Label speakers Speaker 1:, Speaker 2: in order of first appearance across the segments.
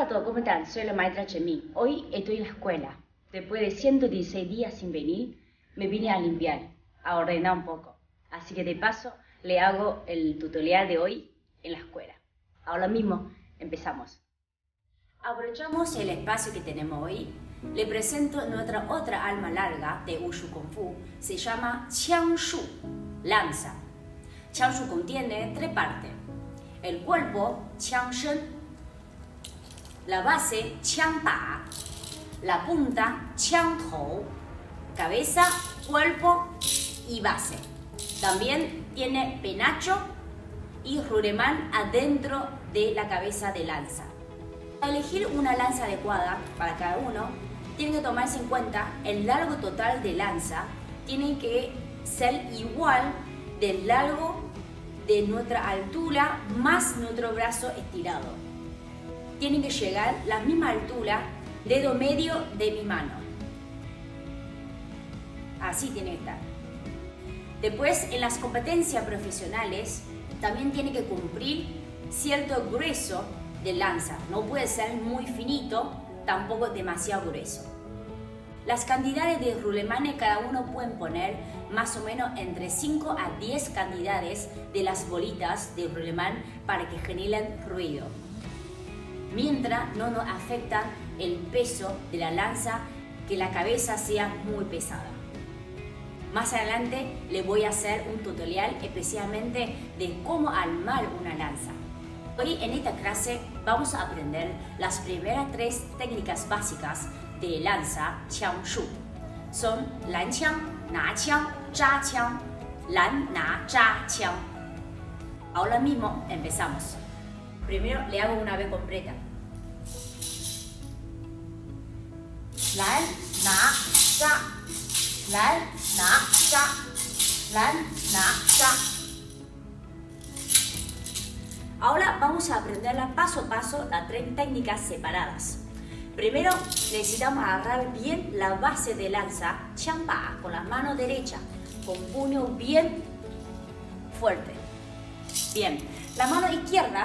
Speaker 1: todos, ¿cómo están? Soy la maestra Chemí. Hoy estoy en la escuela. Después de 116 días sin venir, me vine a limpiar, a ordenar un poco. Así que de paso, le hago el tutorial de hoy en la escuela. Ahora mismo, empezamos. Aprovechamos el espacio que tenemos hoy. Le presento nuestra otra arma larga de Wushu Kung Fu. Se llama Qiangshu, lanza. Qiangshu contiene 3 partes. El cuerpo, Qiangshen. La base, Qiangda. La punta, Qiangtou. Cabeza, cuerpo y base. También tiene penacho y rulemán adentro de la cabeza de lanza. Para elegir una lanza adecuada para cada uno, tiene que tomarse en cuenta el largo total de lanza. Tiene que ser igual del largo de nuestra altura más nuestro brazo estirado. Tiene que llegar a la misma altura, dedo medio de mi mano. Así tiene que estar. Después, en las competencias profesionales, también tiene que cumplir cierto grueso de lanza. No puede ser muy finito, tampoco demasiado grueso. Las cantidades de rulemanes cada uno pueden poner más o menos entre 5 a 10 cantidades de las bolitas de rulemán para que generen ruido, mientras no nos afecta el peso de la lanza, que la cabeza sea muy pesada. Más adelante les voy a hacer un tutorial especialmente de cómo armar una lanza. Hoy en esta clase vamos a aprender las primeras 3 técnicas básicas de lanza Qiangshu. Son lan qiang, na qiang, zha qiang, lan, na, zha qiang. Ahora mismo empezamos. Primero le hago una vez completa. Lan, na, zha. Lan, na, zha. Lan, na, zha. Ahora vamos a aprenderla paso a paso las 3 técnicas separadas. Primero necesitamos agarrar bien la base de lanza, Qiangba, con la mano derecha, con puño bien fuerte. Bien, la mano izquierda,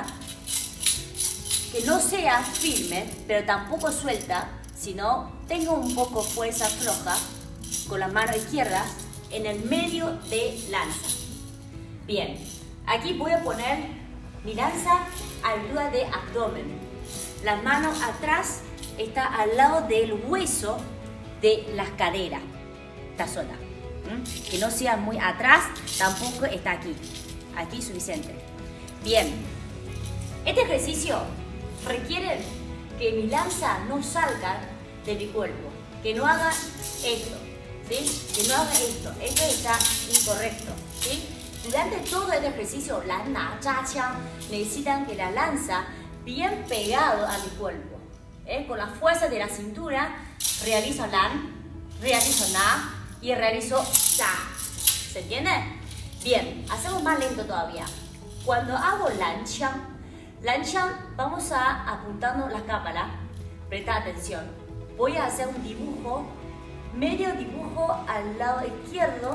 Speaker 1: que no sea firme, pero tampoco suelta, sino tenga un poco fuerza floja, con la mano izquierda en el medio de lanza. Bien, aquí voy a poner mi lanza a altura de abdomen. Las manos atrás está al lado del hueso de las caderas. Esta zona. Que no sea muy atrás, tampoco está aquí. Aquí es suficiente. Bien. Este ejercicio requiere que mi lanza no salga de mi cuerpo. Que no haga esto. ¿Sí? Que no haga esto. Esto está incorrecto. ¿Sí? Durante todo el ejercicio, lan, na, zha, qiang, necesitan que la lanza bien pegado a mi cuerpo. Con la fuerza de la cintura, realizo lan, realizo na y realizo zha. ¿Se entiende? Bien, hacemos más lento todavía. Cuando hago lan qiang, vamos a apuntando la cámara. Presta atención. Voy a hacer un dibujo, medio dibujo al lado izquierdo.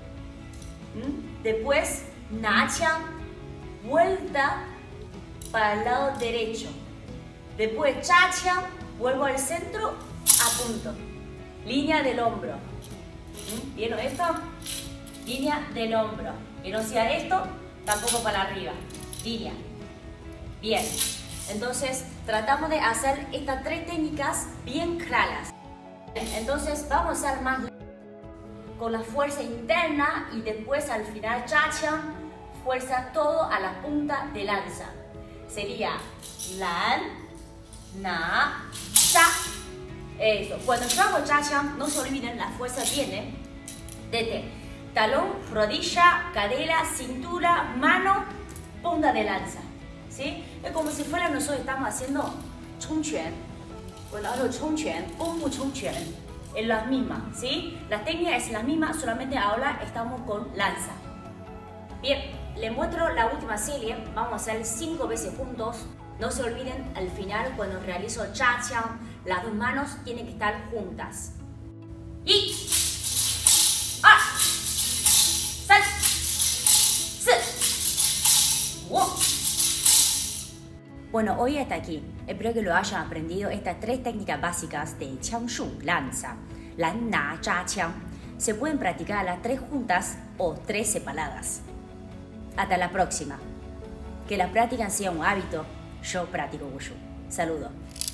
Speaker 1: Después, na qiang, vuelta para el lado derecho. Después, zha qiang, vuelvo al centro, apunto. Línea del hombro. ¿Vieron esto? Línea del hombro. Que no sea esto, tampoco para arriba. Línea. Bien. Entonces, tratamos de hacer estas 3 técnicas bien claras. Entonces, vamos a hacer más con la fuerza interna y después al final, zha qiang, fuerza todo a la punta de lanza. Sería lan, na, zha. Eso. Cuando yo hago zha qiang, no se olviden, la fuerza viene desde talón, rodilla, cadera, cintura, mano, punta de lanza. ¿Sí? Es como si fuera nosotros estamos haciendo chongquan. Cuando hago chongquan, gongfu chongquan, es la misma. ¿Sí? La técnica es la misma, solamente ahora estamos con lanza. Bien, les muestro la última serie. Vamos a hacer 5 veces juntos. No se olviden, al final, cuando realizo zha qiang, las 2 manos tienen que estar juntas. 1, 2, 3, 4, 5, Bueno, hoy hasta aquí. Espero que lo hayan aprendido estas 3 técnicas básicas de Qiangshu, lanza, Lan Na Zha Qiang. Se pueden practicar las 3 juntas o 3 separadas. Hasta la próxima. Que la práctica sea un hábito. Yo practico Wushu. Saludos.